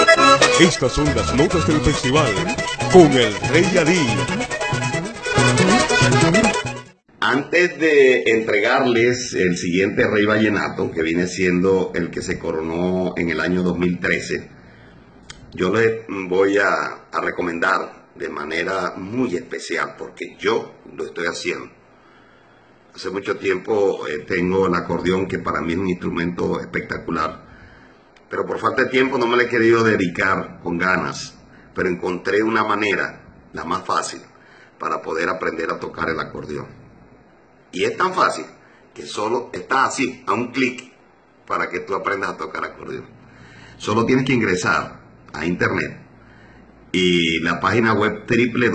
Estas son las notas del festival con el Rey Adí. Antes de entregarles el siguiente Rey Vallenato, que viene siendo el que se coronó en el año 2013, yo les voy a recomendar de manera muy especial, porque yo lo estoy haciendo. Hace mucho tiempo tengo el acordeón, que para mí es un instrumento espectacular, pero por falta de tiempo no me le he querido dedicar con ganas, pero encontré una manera, la más fácil, para poder aprender a tocar el acordeón. Y es tan fácil que solo está así, a un clic, para que tú aprendas a tocar acordeón. Solo tienes que ingresar a internet y la página web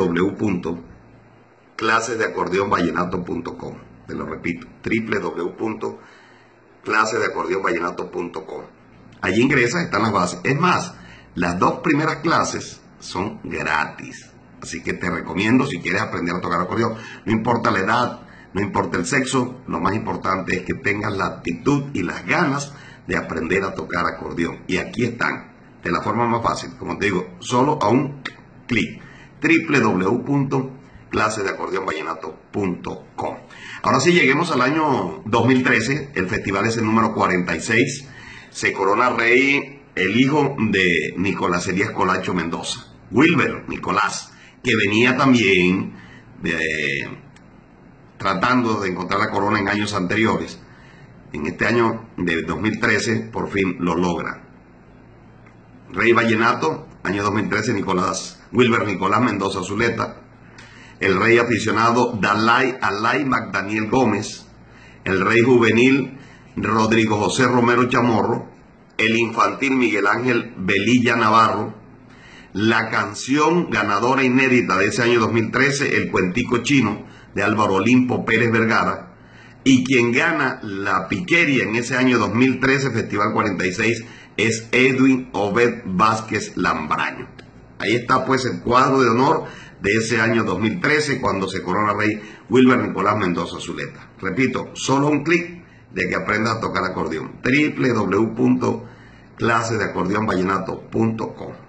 www.clasesdeacordeonvallenato.com. Te lo repito, www.clasesdeacordeonvallenato.com. Allí ingresas, están las bases. Es más, las 2 primeras clases son gratis. Así que te recomiendo, si quieres aprender a tocar acordeón, no importa la edad, no importa el sexo, lo más importante es que tengas la actitud y las ganas de aprender a tocar acordeón. Y aquí están, de la forma más fácil, como te digo, solo a un clic, www.clasesdeacordeonvallenato.com. Ahora sí, lleguemos al año 2013, el festival es el número 46, se corona rey el hijo de Nicolás Elías Colacho Mendoza, Wilber Nicolás, que venía también tratando de encontrar la corona en años anteriores. En este año de 2013 por fin lo logra. Rey Vallenato, año 2013, Wilber Nicolás Mendoza Zuleta. El rey aficionado Alay Magdaniel Gómez. El rey juvenil Rodrigo José Romero Chamorro. El infantil Miguel Ángel Velilla Navarro. La canción ganadora inédita de ese año 2013, El Cuentico Chino, de Álvaro Olimpo Pérez Vergara. Y quien gana la piquería en ese año 2013, Festival 46, es Edwin Obed Vázquez Lambraño. Ahí está pues el cuadro de honor de ese año 2013, cuando se corona rey Wilber Nicolás Mendoza Zuleta. Repito, solo un clic de que aprendas a tocar acordeón. www.clasesdeacordeonvallenato.com.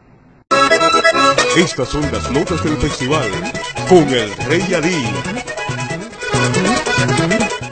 Estas son las notas del festival con el Rey Adí.